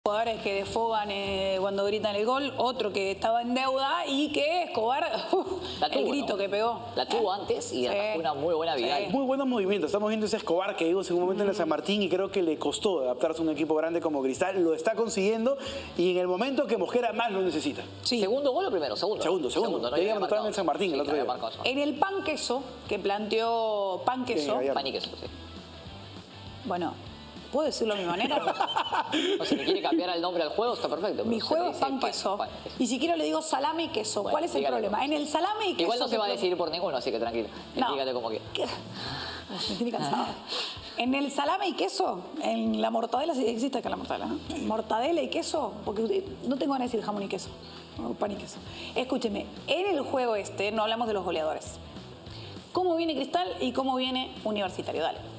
Jugadores que desfogan cuando gritan el gol, otro que estaba en deuda y que Escobar, el grito, ¿no?, que pegó. La tuvo antes y fue una muy buena vida. Sí. Muy buenos movimientos. Estamos viendo ese Escobar que digo en un momento en el San Martín y creo que le costó adaptarse a un equipo grande como Cristal. Lo está consiguiendo y en el momento que Mosquera más lo necesita. Sí. ¿Segundo gol o primero? Segundo. No, ya habíamos estado en el San Martín el otro día. En el pan queso, que planteó pan queso. Pan y queso, sí. Bueno, ¿puedo decirlo a mi manera? O si le quiere cambiar el nombre al juego, está perfecto. Mi juego es pan queso. Y si quiero le digo salame y queso. Bueno, ¿cuál es el problema? En el salame y queso... Igual no se va a decidir por ninguno, así que tranquilo. No. Dígate como quiera. Me tiene cansado. En el salame y queso, en la mortadela, sí existe acá la mortadela, ¿no? Mortadela y queso, porque no tengo ganas de decir jamón y queso, o pan y queso. Escúcheme, en el juego este no hablamos de los goleadores. ¿Cómo viene Cristal y cómo viene Universitario? Dale.